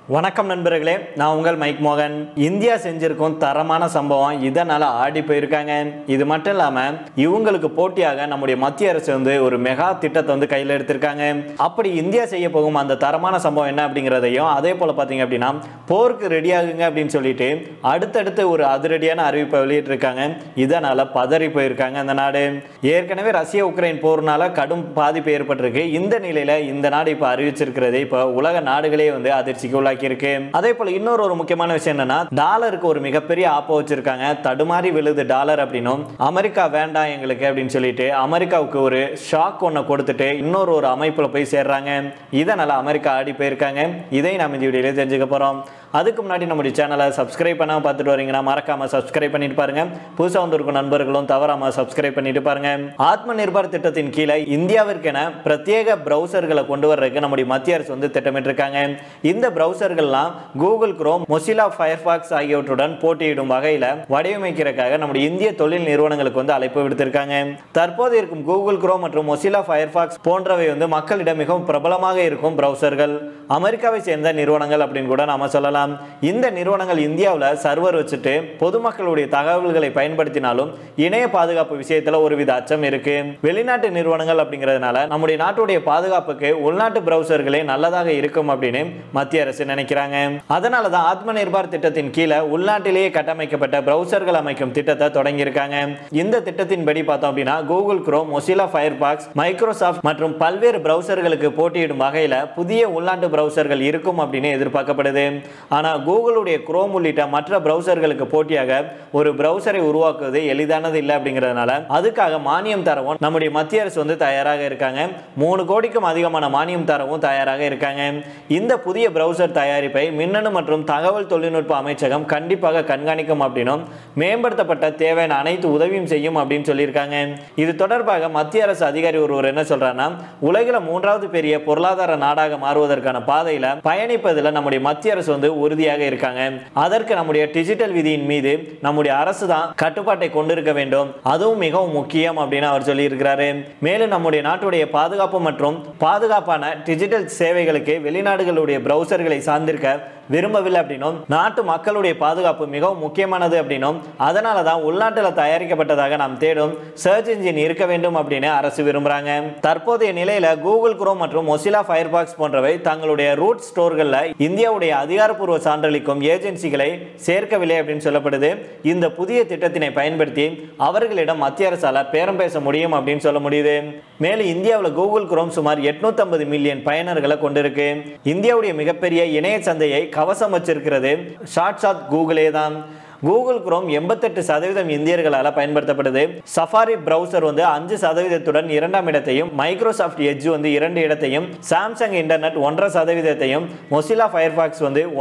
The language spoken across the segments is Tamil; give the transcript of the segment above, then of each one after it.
வணக்கம் நண்பர்களே, நான் உங்கள் மைக் மோகன். இந்தியா செஞ்சிருக்கும் தரமான சம்பவம் இதனால ஆடி போயிருக்காங்க. இது மட்டும் இல்லாம இவங்களுக்கு போட்டியாக நம்முடைய மத்திய அரசு ஒரு மெகா திட்டத்தை கையில் எடுத்திருக்காங்க. அப்படி இந்தியா செய்ய போகும் அந்த தரமான சம்பவம் என்ன அப்படிங்கிறதையும், அதே போல பாத்தீங்க அப்படின்னா போருக்கு ரெடி ஆகுங்க அப்படின்னு சொல்லிட்டு அடுத்தடுத்து ஒரு அதிரடியான அறிவிப்பை வெளியிட்டிருக்காங்க. இதனால பதறி போயிருக்காங்க அந்த நாடு. ஏற்கனவே ரஷ்ய உக்ரைன் போர்னால கடும் பாதிப்பு ஏற்பட்டிருக்கு. இந்த நிலையில இந்த நாடு இப்ப அறிவிச்சிருக்கிறது இப்ப உலக நாடுகளே அதிர்ச்சிக்கு உள்ளாக்கி இருக்கு. அதே போல இன்னொரு ஒரு முக்கியமான விஷயம் என்னன்னா, டாலருக்கு ஒரு மிகப்பெரிய ஆப்ப வச்சிருக்காங்க. தடுமாறி விழுது டாலர் அப்படின்னும், அமெரிக்கா வேண்டாம் எங்களுக்கு அப்படின்னு சொல்லிட்டு அமெரிக்காவுக்கு ஒரு ஷாக் ஒன்ன கொடுத்துட்டு இன்னொரு ஒரு அமைப்புல போய் சேர்றாங்க. இதனால அமெரிக்கா ஆடி போயிருக்காங்க. இதை நாம இந்த வீடியோல தெரிஞ்சுக்க போறோம். அதுக்கு முன்னாடி நம்முடைய சேனலை சப்ஸ்கிரைப் பண்ணாம பார்த்துட்டு வரீங்கன்னா மறக்காம சப்ஸ்கிரைப் பண்ணிட்டு பாருங்க. புதுசா வந்திருக்கும் நண்பர்களும் தவறாம சப்ஸ்கிரைப் பண்ணிட்டு பாருங்க. ஆத்ம நிர்பார் திட்டத்தின் கீழே இந்தியாவிற்கென பிரத்யேக பிரவுசர்களை கொண்டு வர்றதுக்கு நம்முடைய மத்திய அரசு திட்டமிட்டு இருக்காங்க. இந்த பிரவுசர்கள்லாம் கூகுள் குரோம், மொசிலா ஃபயர்பாக்ஸ் ஆகியவற்றுடன் போட்டியிடும் வகையில் வடிவமைக்கிறதுக்காக நம்முடைய இந்திய தொழில் நிறுவனங்களுக்கு அழைப்பு விடுத்திருக்காங்க. தற்போது இருக்கும் கூகுள் குரோம் மற்றும் மொசிலா ஃபயர்பாக்ஸ் போன்றவை மக்களிடம் மிகவும் பிரபலமாக இருக்கும் பிரவுசர்கள். அமெரிக்காவை சேர்ந்த நிறுவனங்கள் அப்படின்னு கூட நாம சொல்லலாம். இந்த நிறுவனங்கள் இந்தியாவில் சர்வர் வச்சுட்டு பொதுமக்களுடைய தகவல்களை பயன்படுத்தினாலும் இணைய பாதுகாப்பு விஷயத்துல ஒருவித அச்சம் இருக்கு. வெளிநாட்டு நிறுவனங்கள் அப்படிங்கிறதுனால நம்முடைய நாட்டுடைய பாதுகாப்புக்கு உள்நாட்டு பிரவுசர்களே நல்லதாக இருக்கும் அப்படின்னு மத்திய அரசு நினைக்கிறாங்க. அதனாலதான் ஆத்ம நிர்பார் திட்டத்தின் கீழே உள்நாட்டிலேயே கட்டமைக்கப்பட்ட பிரவுசர்கள் அமைக்கும் திட்டத்தை தொடங்கி இருக்காங்க. இந்த திட்டத்தின்படி பார்த்தோம் அப்படின்னா Google Chrome, Mozilla Firefox, Microsoft மற்றும் பல்வேறு பிரவுசர்களுக்கு போட்டியிடும் வகையில் புதிய உள்நாட்டு பிரவுசர்கள் இருக்கும் அப்படின்னு எதிர்பார்க்கப்படுது. ஆனா கூகுளுடைய குரோம் உள்ளிட்ட மற்ற பிரவுசர்களுக்கு போட்டியாக ஒரு பிரவுசரை உருவாக்குவது எளிதானது இல்லை அப்படிங்கிறதுனால அதுக்காக மானியம் தரவும் நம்முடைய மத்திய அரசு தயாராக இருக்காங்க. 3 கோடிக்கும் அதிகமான மானியம் தரவும் தயாராக இருக்காங்க. இந்த புதிய பிரவுசர் தயாரிப்பை மின்னணு மற்றும் தகவல் தொழில்நுட்ப அமைச்சகம் கண்டிப்பாக கண்காணிக்கும் அப்படின்னும், மேம்படுத்தப்பட்ட தேவையான அனைத்து உதவியும் செய்யும் அப்படின்னு சொல்லியிருக்காங்க. இது தொடர்பாக மத்திய அரசு அதிகாரி ஒருவர் என்ன சொல்றாருன்னா, உலகில 3வது பெரிய பொருளாதார நாடாக மாறுவதற்கான பாதையில பயணிப்பதில் நம்முடைய மத்திய அரசு உறுதியாக இருக்காங்க. அதற்கு நம்முடைய டிஜிட்டல் விதியின் மீது நம்முடைய அரசு தான் கட்டுப்பாட்டை கொண்டிருக்க வேண்டும், அதுவும் மிகவும் முக்கியம் அப்படின்னு அவர் சொல்லி இருக்கிறாரு. மேலும் நம்முடைய நாட்டுடைய பாதுகாப்பு மற்றும் பாதுகாப்பான டிஜிட்டல் சேவைகளுக்கு வெளிநாடுகளுடைய பிரவுசர்களை சார்ந்திருக்க விரும்பவில்லை அப்படின்னும், நாட்டு மக்களுடைய பாதுகாப்பு மிகவும் முக்கியமானது அப்படின்னும், அதனால தான் உள்நாட்டில் தயாரிக்கப்பட்டதாக நாம் தேடும் சர்ச் இன்ஜின் இருக்க வேண்டும் அப்படின்னு அரசு விரும்புறாங்க. தற்போதைய நிலையில கூகுள் குரோம் மற்றும் மொசிலா ஃபயர்பாக்ஸ் போன்றவை தங்களுடைய ரூட் ஸ்டோர்கள்ல இந்தியாவுடைய அதிகாரப்பூர்வ சான்றளிக்கும் ஏஜென்சிகளை சேர்க்கவில்லை அப்படின்னு சொல்லப்படுது. இந்த புதிய திட்டத்தினை பயன்படுத்தி அவர்களிடம் மத்திய அரசால பேரம் பேச முடியும் அப்படின்னு சொல்ல முடியுது. மேலும் இந்தியாவில் கூகுள் குரோம் சுமார் 850 மில்லியன் பயனர்களை கொண்டிருக்கு. இந்தியாவுடைய மிகப்பெரிய இணைய சந்தையை கவசம் வச்சிருக்கிறது சாட்சாத் கூகுளே தான். கூகுள் குரோம் 88% இந்தியர்களால் பயன்படுத்தப்படுது. சஃபாரி பிரவுசர் 5%துடன் 2ஆம் இடத்தையும், மைக்ரோசாஃப்ட் எட்ஜ் 2 இடத்தையும், சாம்சங் இன்டர்நெட் 1.5%, மொசிலா ஃபயர்பாக்ஸ்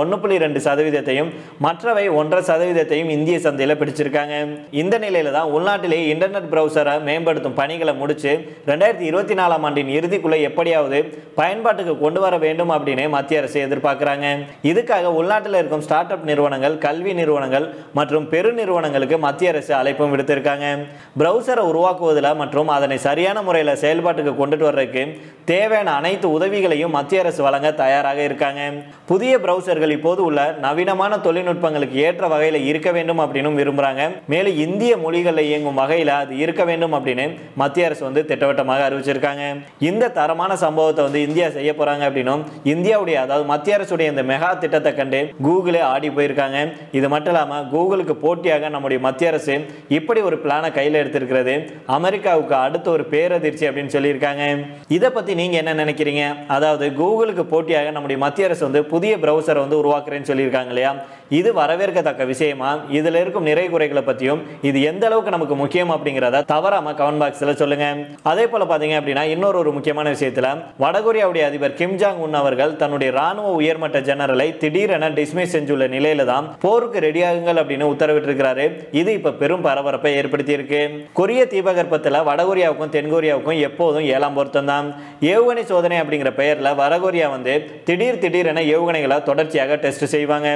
1.2%, மற்றவை 1.5% இந்திய சந்தையில் பிடிச்சிருக்காங்க. இந்த நிலையில தான் உள்நாட்டிலே இன்டர்நெட் பிரவுசரை மேம்படுத்தும் பணிகளை முடிச்சு 2024ஆம் ஆண்டின் இறுதிக்குள்ள எப்படியாவது பயன்பாட்டுக்கு கொண்டு வர வேண்டும் அப்படின்னு மத்திய அரசு எதிர்பார்க்கிறாங்க. இதுக்காக உள்நாட்டில் இருக்கும் ஸ்டார்ட் அப் நிறுவனங்கள், கல்வி நிறுவனங்கள் மற்றும் பெருநிறுவனங்களுக்கு மத்திய அரசு அழைப்பும் விடுத்திருக்காங்க. பிரவுசரை உருவாக்குவதில் மற்றும் அதனை சரியான முறையில் செயல்பாட்டுக்கு கொண்டுட்டு வர்றதுக்கு தேவையான அனைத்து உதவிகளையும் மத்திய அரசு வழங்க தயாராக இருக்காங்க. புதிய பிரவுசர்கள் இப்போது உள்ள நவீனமான தொழில்நுட்பங்களுக்கு ஏற்ற வகையில் இருக்க வேண்டும் அப்படின்னு விரும்புறாங்க. மேலும் இந்திய மொழிகளில் இயங்கும் வகையில் அது இருக்க வேண்டும் அப்படின்னு மத்திய அரசு திட்டவட்டமாக அறிவிச்சிருக்காங்க. இந்த தரமான சம்பவத்தை இந்தியா செய்ய போறாங்க அப்படின்னும், இந்தியாவுடைய அதாவது மத்திய அரசுடைய இந்த மெகா திட்டத்தை கண்டு கூகுளே ஆடி போயிருக்காங்க. இது மட்டும் இல்லாம கூகுளுக்கு போட்டியாக நம்முடைய மத்திய அரசு இப்படி ஒரு பிளானை கையில் எடுத்திருக்கிறது அமெரிக்காவுக்கு அடுத்த ஒரு பேரதிர்ச்சி அப்படின்னு சொல்லியிருக்காங்க. இதை பத்தி நீங்க என்ன நினைக்கிறீங்க? அதாவது கூகுளுக்கு போட்டியாக நம்முடைய மத்திய அரசு புதிய பிரவுசரை உருவாக்குறேன்னு சொல்லியிருக்காங்க இல்லையா? இது வரவேற்கத்தக்க விஷயமா? இதுல இருக்கும் நிறை குறைகளை பத்தியும் இது எந்த அளவுக்கு நமக்கு முக்கியம் அப்படிங்கிறத தவறாம கமெண்ட் பாக்ஸ்ல சொல்லுங்க. அதே போல பாத்தீங்க அப்படின்னா இன்னொரு ஒரு முக்கியமான விஷயத்துல வடகொரியாவுடைய அதிபர் கிம் ஜாங் உன் அவர்கள் தன்னுடைய ராணுவ உயர்மட்ட ஜெனரலை திடீரென டிஸ்மிஸ் செஞ்சுள்ள நிலையில தான் போருக்கு ரெடியாகுங்கள் அப்படின்னு உத்தரவிட்டிருக்கிறாரு. இது இப்ப பெரும் பரபரப்பை ஏற்படுத்தி இருக்கு. கொரிய தீபகற்பத்தில் வடகொரியாவுக்கும் தென்கொரியாவுக்கும் எப்போதும் 7ஆம் பொருத்தம் தான். ஏவுகணை சோதனை அப்படிங்கிற பெயர்ல வடகொரியா திடீரென ஏவுகணைகளை தொடர்ச்சியாக டெஸ்ட் செய்வாங்க.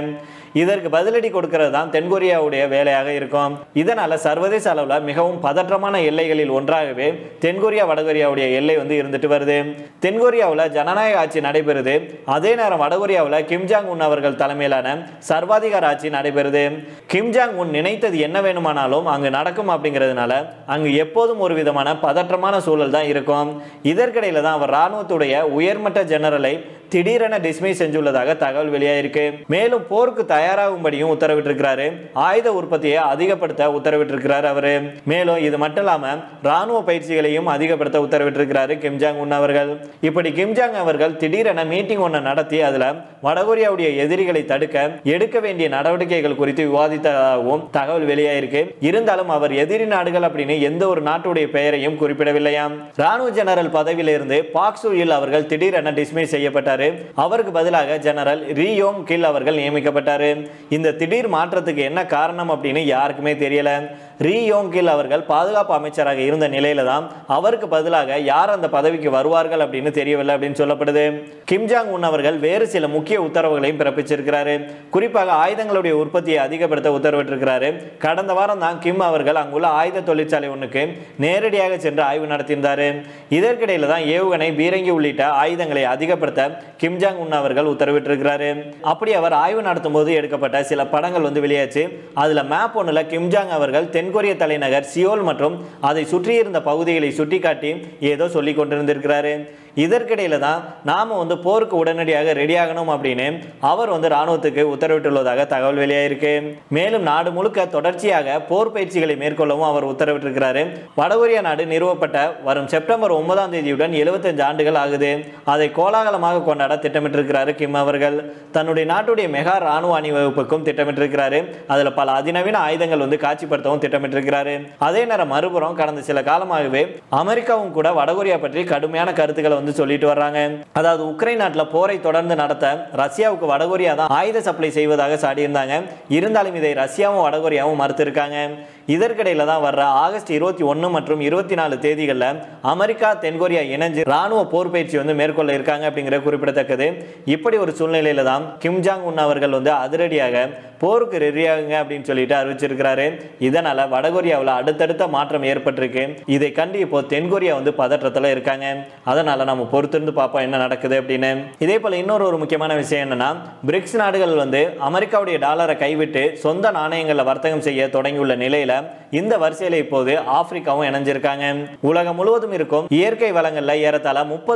இதற்கு பதிலடி கொடுக்கிறது தான் தென்கொரியாவுடைய வேலையாக இருக்கும். இதனால சர்வதேச அளவில் மிகவும் பதற்றமான எல்லைகளில் ஒன்றாகவே தென்கொரியா வடகொரியாவுடைய எல்லை இருந்துட்டு வருது. தென்கொரியாவில் ஜனநாயக ஆட்சி நடைபெறுது. அதே நேரம் வடகொரியாவில் கிம் ஜாங் உன் அவர்கள் தலைமையிலான சர்வாதிகார ஆட்சி நடைபெறுது. கிம் ஜாங் உன் நினைத்தது என்ன வேணுமானாலும் அங்கு நடக்கும் அப்படிங்கிறதுனால அங்கு எப்போதும் ஒரு விதமான பதற்றமான சூழல் தான் இருக்கும். இதற்கிடையில தான் அவர் ராணுவத்துடைய உயர்மட்ட ஜெனரலை திடீரென டிஸ்மிஸ் செஞ்சுள்ளதாக தகவல் வெளியாயிருக்கு. மேலும் போருக்கு தயாராகும்படியும் உத்தரவிட்டிருக்கிறாரு. ஆயுத உற்பத்தியை அதிகப்படுத்த உத்தரவிட்டிருக்கிறார் அவரு. மேலும் இது மட்டும் இல்லாம ராணுவ பயிற்சிகளையும் அதிகப்படுத்த உத்தரவிட்டிருக்கிறாரு கிம் ஜாங் உன் அவர்கள். இப்படி கிம் ஜாங் அவர்கள் திடீரென மீட்டிங் ஒன்று நடத்தி அதுல வடகொரியாவுடைய எதிரிகளை தடுக்க எடுக்க வேண்டிய நடவடிக்கைகள் குறித்து விவாதித்ததாகவும் தகவல் வெளியாயிருக்கு. இருந்தாலும் அவர் எதிரி நாடுகள் அப்படின்னு எந்த ஒரு நாட்டுடைய பெயரையும் குறிப்பிடவில்லையாம். ராணுவ ஜெனரல் பதவியிலிருந்து பாக் சூயில் அவர்கள் திடீரென டிஸ்மிஸ் செய்யப்பட்டார். அவருக்கு பதிலாக ஜெனரல் ரி யோங் கில் அவர்கள் நியமிக்கப்பட்டார். இந்த திடீர் மாற்றத்துக்கு என்ன காரணம் அப்படின்னு யாருக்குமே தெரியல. ரி யோங் கில் அவர்கள் பாதுகாப்பு அமைச்சராக இருந்த நிலையில தான் அவருக்கு பதிலாக யார் அந்த பதவிக்கு வருவார்கள் அப்படின்னு தெரியவில்லை அப்படின்னு சொல்லப்படுது. கிம் ஜாங் உன் அவர்கள் வேறு சில முக்கிய உத்தரவுகளையும் பிறப்பிச்சிருக்கிறாரு. குறிப்பாக ஆயுதங்களுடைய உற்பத்தியை அதிகப்படுத்த உத்தரவிட்டிருக்கிறாரு. கடந்த வாரம் தான் கிம் அவர்கள் அங்குள்ள ஆயுத தொழிற்சாலை ஒன்றுக்கு நேரடியாக சென்று ஆய்வு நடத்தியிருந்தார். இதற்கிடையில தான் ஏவுகணை, பீரங்கி உள்ளிட்ட ஆயுதங்களை அதிகப்படுத்த கிம் ஜாங் உன் அவர்கள் உத்தரவிட்டிருக்கிறாரு. அப்படி அவர் ஆய்வு நடத்தும் போது எடுக்கப்பட்ட சில படங்கள் வெளியாச்சு. அதுல மேப் ஒன்றுல கிம் ஜாங் அவர்கள் தென்கொரிய தலைநகர் சியோல் மற்றும் அதை சுற்றியிருந்த பகுதிகளை சுட்டிக்காட்டி ஏதோ சொல்லி கொண்டிருந்திருக்கிறாரு. இதற்கிடையில தான் நாம போருக்கு உடனடியாக ரெடி ஆகணும் அப்படின்னு அவர் ராணுவத்துக்கு உத்தரவிட்டுள்ளதாக தகவல் வெளியாயிருக்கு. மேலும் நாடு முழுக்க தொடர்ச்சியாக போர் பயிற்சிகளை மேற்கொள்ளவும் அவர் உத்தரவிட்டிருக்கிறாரு. வடகொரியா நாடு நிறுவப்பட்ட வரும் செப்டம்பர் 9ஆம் தேதியுடன் 75 ஆண்டுகள் ஆகுது. அதை கோலாகலமாக கொண்டாட திட்டமிட்டிருக்கிறாரு கிம் அவர்கள். தன்னுடைய நாட்டுடைய மெகா ராணுவ அணிவகுப்புக்கும் திட்டமிட்டிருக்கிறாரு. அதுல பல அதிநவீன ஆயுதங்கள் காட்சிப்படுத்தவும் திட்டமிட்டிருக்கிறாரு. அதே நேரம் மறுபுறம் கடந்த சில காலமாகவே அமெரிக்காவும் கூட வடகொரியா பற்றி கடுமையான கருத்துக்களை சொல்லிட்டு வர்றாங்க. அதாவது உக்ரைன் நாட்டில் போரை தொடர்ந்து நடத்த ரஷ்யாவுக்கு வடகொரியா தான் ஆயுத சப்ளை செய்வதாக சாடியிருந்தாங்க. இருந்தாலும் இதை ரஷ்யாவும் வடகொரியாவும் மறுத்திருக்காங்க. இதற்கிடையில தான் வர்ற ஆகஸ்ட் 21 மற்றும் 24 தேதிகளில் அமெரிக்கா தென்கொரியா இணைஞ்சு ராணுவ போர் பயிற்சி மேற்கொள்ள இருக்காங்க அப்படிங்கிற குறிப்பிடத்தக்கது. இப்படி ஒரு சூழ்நிலையில தான் கிம் ஜாங் உன் அவர்கள் அதிரடியாக போருக்கு ரெடியாகுங்க அப்படின்னு சொல்லிட்டு அறிவிச்சிருக்கிறாரு. இதனால வடகொரியாவில் அடுத்தடுத்த மாற்றம் ஏற்பட்டிருக்கு. இதை கண்டு இப்போ தென்கொரியா பதற்றத்தில் இருக்காங்க. அதனால நம்ம பொறுத்திருந்து பார்ப்போம் என்ன நடக்குது அப்படின்னு. இதே போல இன்னொரு முக்கியமான விஷயம் என்னன்னா, பிரிக்ஸ் நாடுகள் அமெரிக்காவுடைய டாலரை கைவிட்டு சொந்த நாணயங்களை வர்த்தகம் செய்ய தொடங்கியுள்ள நிலையில இந்த வரிசையில இப்போது ஆப்பிரிக்காவும் இணைஞ்சிருக்காங்க. உலகம் முழுவதும் இருக்கும் இயற்கை வளங்கள்ல ஏறத்தாழ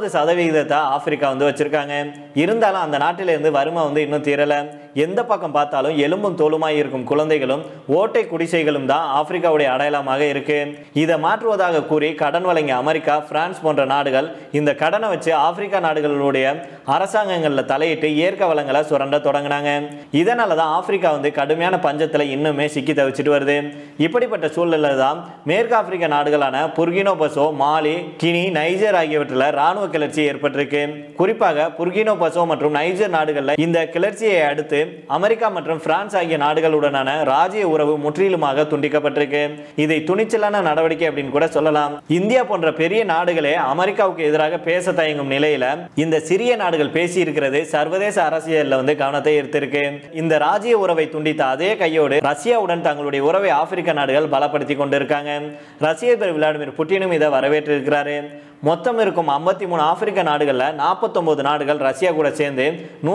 30% ஆப்பிரிக்கா வச்சிருக்காங்க. இருந்தாலும் அந்த நாட்டிலிருந்து வறுமை இன்னும் தீரல. எந்த பக்கம் பார்த்தாலும் எலும்பும் தோலுமாய் இருக்கும் குழந்தைகளும் ஓட்டை குடிசைகளும் தான் ஆப்பிரிக்காவுடைய அடையாளமாக இருக்கு. இதை மாற்றுவதாக கூறி கடன் வழங்கிய அமெரிக்கா, பிரான்ஸ் போன்ற நாடுகள் இந்த கடனை வச்சு ஆப்பிரிக்கா நாடுகளுடைய அரசாங்கங்களில் தலையிட்டு இயற்கை வளங்களை சுரண்ட தொடங்கினாங்க. இதனால தான் ஆப்பிரிக்கா கடுமையான பஞ்சத்தில் இன்னுமே சிக்கி தவிச்சிட்டு வருது. இப்படிப்பட்ட சூழ்நிலை தான் மேற்கு ஆப்பிரிக்க நாடுகளான Burkina Faso, Mali, Guinea, Niger ஆகியவற்றில் ராணுவ கிளர்ச்சி ஏற்பட்டிருக்கு. குறிப்பாக புர்கினோ பசோ மற்றும் நைஜர் நாடுகளில் இந்த கிளர்ச்சியை அடுத்து அமெரிக்கா மற்றும் பிரான்ஸ் ஆகிய நாடுகளுடனான ராஜ்ய உறவு முற்றிலுமாக துண்டிக்கப்பட்டிருக்கு. இதை துணிச்சலான நடவடிக்கை அப்படின்னு கூட சொல்லலாம். இந்தியா போன்ற பெரிய நாடுகளே அமெரிக்காவுக்கு எதிராக பேச தயங்கும் நிலையில இந்த சிறிய நாடுகள் பேசி இருக்கிறது சர்வதேச அரசியல்ல கவனத்தை ஈர்த்திருக்கு. இந்த ராஜ்ய உறவை துண்டித்த அதே கையோடு ரஷ்யாவுடன் தங்களுடைய உறவை ஆப்பிரிக்க நாடுகள் பலப்படுத்தி கொண்டிருக்காங்க. ரஷ்ய அதிபர் விளாடிமிர் புட்டினும் இதை வரவேற்றிருக்கிறாரு. மொத்தம் இருக்கும் 53 ஆப்பிரிக்க நாடுகளில் 49 நாடுகள் ரஷ்யா கூட சேர்ந்து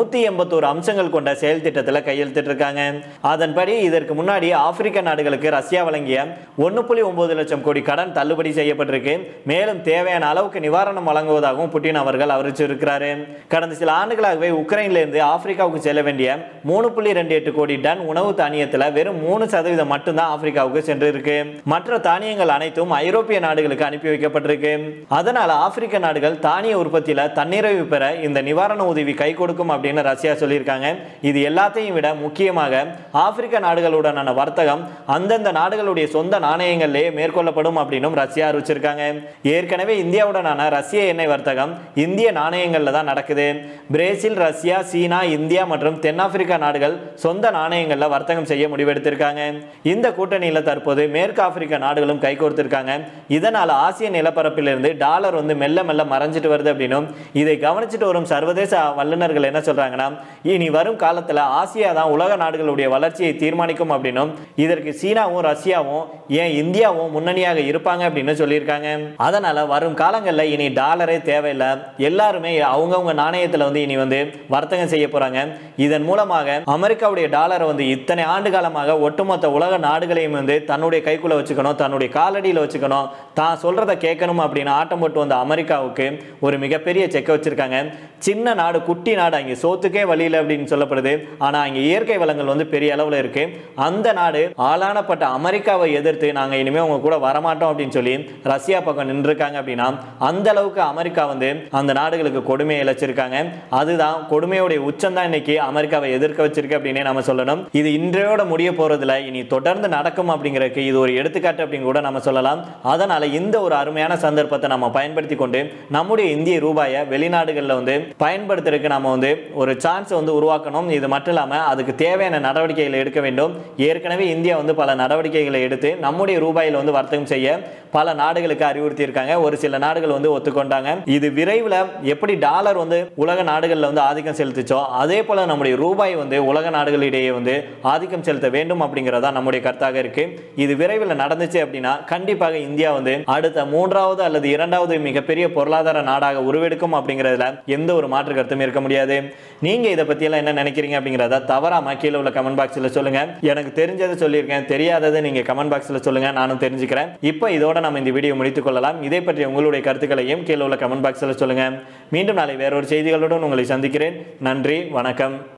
181 அம்சங்கள் கொண்ட செயல் திட்டத்தில் கையெழுத்திட்டிருக்காங்க. அதன்படி இதற்கு முன்னாடி ஆப்பிரிக்க நாடுகளுக்கு ரஷ்யா வழங்கிய 1.9 லட்சம் கோடி கடன் தள்ளுபடி செய்யப்பட்டிருக்கு. மேலும் தேவையான அளவுக்கு நிவாரணம் வழங்குவதாகவும் புட்டின் அவர்கள் அறிவிச்சிருக்கிறாரு. கடந்த சில ஆண்டுகளாகவே உக்ரைனிலிருந்து ஆப்பிரிக்காவுக்கு செல்ல வேண்டிய 3.28 கோடி டன் உணவு தானியத்தில் வெறும் 3% மட்டும்தான் ஆப்பிரிக்காவுக்கு சென்றிருக்கு. மற்ற தானியங்கள் அனைத்தும் ஐரோப்பிய நாடுகளுக்கு அனுப்பி வைக்கப்பட்டிருக்கு. அதனால் ஆப்பிரிக்க நாடுகள் தானிய உற்பத்தியில தன்னிறைவு பெற இந்த நிவாரண உதவி கை கொடுக்கும் அப்படின்னு ரஷ்யா சொல்லியிருக்காங்க. இது எல்லாத்தையும் விட முக்கியமாக ஆப்பிரிக்க நாடுகளுடனான வர்த்தகம் அந்தந்த நாடுகளுடைய சொந்த நாணயங்களிலேயே மேற்கொள்ளப்படும் அப்படின்னு ரஷ்யா அறிவிச்சிருக்காங்க. ஏற்கனவே இந்தியாவுடனான ரஷ்ய எண்ணெய் வர்த்தகம் இந்திய நாணயங்கள்ல தான் நடக்குது. பிரேசில், ரஷ்யா, சீனா, இந்தியா மற்றும் தென்னாப்பிரிக்கா நாடுகள் சொந்த நாணயங்கள்ல வர்த்தகம் செய்ய முடிவெடுத்திருக்காங்க. இந்த கூட்டணியில தற்போது மேற்கு ஆப்பிரிக்க நாடுகளும் கைகோர்த்திருக்காங்க. இதனால் ஆசிய நிலப்பரப்பிலிருந்து டாலர் டாலர் வந்து மெல்ல மெல்ல மறைஞ்சிட்டு வருது அப்படின்னும் இதை கவனிச்சுட்டு வரும் சர்வதேச வல்லுநர்கள் என்ன சொல்றாங்கன்னா இனி வரும் காலத்துல ஆசியா தான் உலக நாடுகளுடைய வளர்ச்சியை தீர்மானிக்கும் அப்படின்னும் இதற்கு சீனாவும் ரஷ்யாவும் ஏன் இந்தியாவும் முன்னணியாக இருப்பாங்க அப்படின்னு சொல்லியிருக்காங்க. அதனால வரும் காலங்களில் இனி டாலரே தேவையில்லை, எல்லாருமே அவங்கவுங்க நாணயத்தில் வந்து இனி வந்து வர்த்தகம் செய்ய போறாங்க. இதன் மூலமாக அமெரிக்காவுடைய டாலரை வந்து இத்தனை ஆண்டு காலமாக ஒட்டுமொத்த உலக நாடுகளையும் வந்து தன்னுடைய கைக்குள்ள வச்சுக்கணும், தன்னுடைய காலடியில் வச்சுக்கணும், தான் சொல்றதை கேட்கணும் அப்படின்னு ஆட்டம் போட்டு வந்த அமெரிக்காவுக்கு ஒரு மிகப்பெரிய செக்க வச்சிருக்காங்க. சின்ன நாடு, குட்டி நாடு, அங்கே சோத்துக்கே வழியில் அப்படின்னு சொல்லப்படுது. ஆனா அங்கே இயற்கை வளங்கள் வந்து பெரிய அளவில் இருக்கு. அந்த நாடு ஆளானப்பட்ட அமெரிக்காவை எதிர்த்து நாங்க இனிமே உங்க கூட வரமாட்டோம் அப்படின்னு சொல்லி ரஷ்யா பக்கம் நின்றுருக்காங்க. அப்படின்னா அந்த அளவுக்கு அமெரிக்கா வந்து அந்த நாடுகளுக்கு கொடுமையை இழைச்சிருக்காங்க. அதுதான் கொடுமையுடைய உச்சம் தான் இன்னைக்கு அமெரிக்காவை எதிர்க்க வச்சிருக்கு அப்படின்னு நம்ம சொல்லணும். இது இன்றையோட முடிய போறதுல இனி தொடர்ந்து நடக்கும் அப்படிங்கிறதுக்கு இது ஒரு எடுத்துக்காட்டு அப்படின்னு கூட நம்ம சொல்லலாம். அதனால இந்த ஒரு அருமையான சந்தர்ப்பத்தை நம்ம பயன்படுத்தி கொண்டு நம்முடைய இந்திய ரூபாயை வெளிநாடுகளில் வந்து பயன்படுத்துறதுக்கு நம்ம வந்து ஒரு சான்ஸ் வந்து உருவாக்கணும். இது மட்டும் இல்லாமல் அதுக்கு தேவையான நடவடிக்கைகளை எடுக்க வேண்டும். ஏற்கனவே இந்தியா வந்து பல நடவடிக்கைகளை எடுத்து நம்முடைய ரூபாயில் வந்து வர்த்தகம் செய்ய பல நாடுகளுக்கு அறிவுறுத்தி இருக்காங்க. ஒரு சில நாடுகள் வந்து ஒத்துக்கொண்டாங்க. இது விரைவில் எப்படி டாலர் வந்து உலக நாடுகளில் வந்து ஆதிக்கம் செலுத்துச்சோ அதே போல நம்முடைய ரூபாய் வந்து உலக நாடுகளிடையே வந்து ஆதிக்கம் செலுத்த வேண்டும் அப்படிங்கிறதா நம்முடைய கருத்தாக இருக்கு. இது விரைவில் நடந்துச்சு அப்படின்னா கண்டிப்பாக இந்தியா வந்து அடுத்த மூன்றாவது அல்லது இரண்டாவது மிகப்பெரிய பொருளாதார நாடாக உருவெடுக்கும் அப்படிங்கிறதுல எந்த ஒரு மாற்று கருத்தும் இருக்க முடியாது. நீங்க இதை பத்தி எல்லாம் என்ன நினைக்கிறீங்க அப்படிங்கிறத தவறாம கீழே உள்ள கமெண்ட் பாக்ஸ்ல சொல்லுங்க. எனக்கு தெரிஞ்சதை சொல்லியிருக்கேன், தெரியாததை நீங்க கமெண்ட் பாக்ஸ்ல சொல்லுங்க, நானும் தெரிஞ்சுக்கிறேன். இப்போ இதோட நம்ம இந்த வீடியோ முடித்துக் கொள்ளலாம். இதை பற்றி உங்களுடைய கருத்துக்களையும் கீழே உள்ள கமெண்ட் பாக்ஸ்ல சொல்லுங்க. மீண்டும் நாளை வேறொரு செய்திகளுடன் உங்களை சந்திக்கிறேன். நன்றி, வணக்கம்.